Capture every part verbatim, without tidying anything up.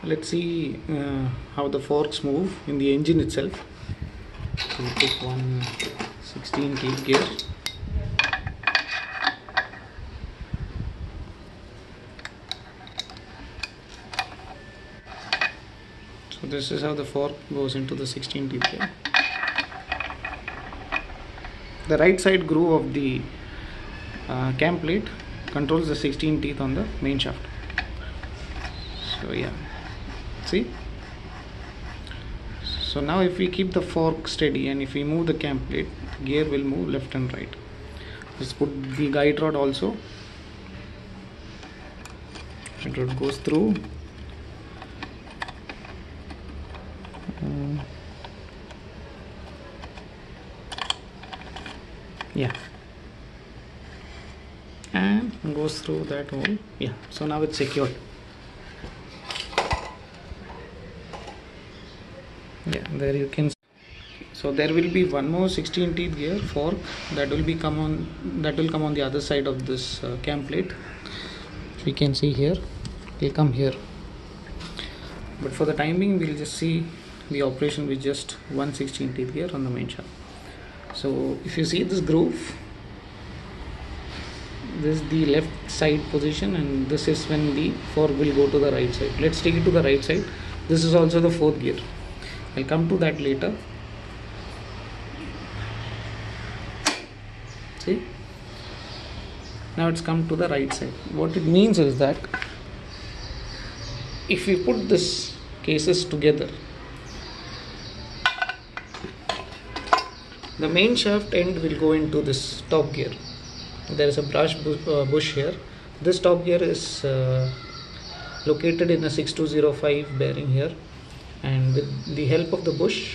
Let's see uh, how the forks move in the engine itself. So we take one sixteen teeth gear. So this is how the fork goes into the sixteen teeth gear. The right side groove of the uh, cam plate controls the sixteen teeth on the main shaft. So yeah, see. So now if we keep the fork steady and if we move the cam plate, gear will move left and right. Let's put the guide rod also. Guide rod goes through. Uh, yeah, and goes through that hole. Yeah, so now it's secured. Yeah, there you can see. So there will be one more sixteen teeth gear fork that will be come on that will come on the other side of this uh, cam plate. We can see here, it will come here, but for the time being we'll just see the operation with just one sixteen teeth gear on the main shaft. So if you see this groove, this is the left side position and this is when the fork will go to the right side. Let's take it to the right side. This is also the fourth gear. I'll come to that later. See, now it's come to the right side. What it means is that if we put this cases together, the main shaft end will go into this top gear. There is a brush uh, bush here. This top gear is uh, located in a six two zero five bearing here, and with the help of the bush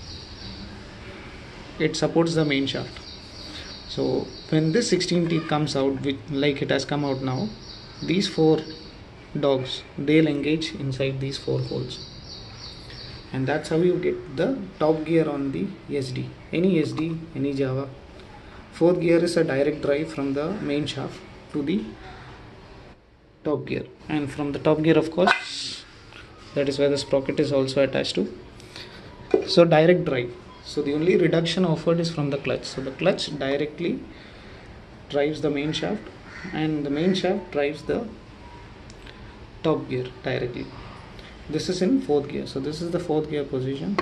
it supports the main shaft. So when this sixteen teeth comes out, which like it has come out now, these four dogs, they'll engage inside these four holes, and that's how you get the top gear on the S D. Any S D, any Java. Fourth gear is a direct drive from the main shaft to the top gear, and from the top gear, of course, that is where the sprocket is also attached to. So direct drive. So the only reduction offered is from the clutch. So the clutch directly drives the main shaft and the main shaft drives the top gear directly. This is in fourth gear. So this is the fourth gear position.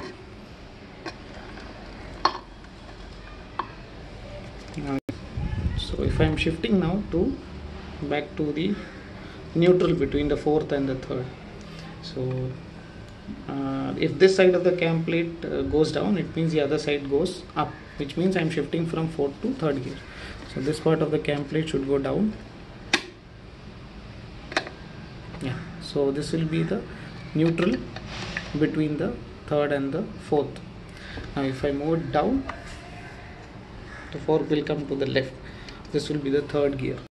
Now, so if I am shifting now to back to the neutral between the fourth and the third. So uh, if this side of the cam plate uh, goes down, it means the other side goes up, which means I am shifting from fourth to third gear. So this part of the cam plate should go down. Yeah, so this will be the neutral between the third and the fourth. Now if I move it down, the fork will come to the left. This will be the third gear.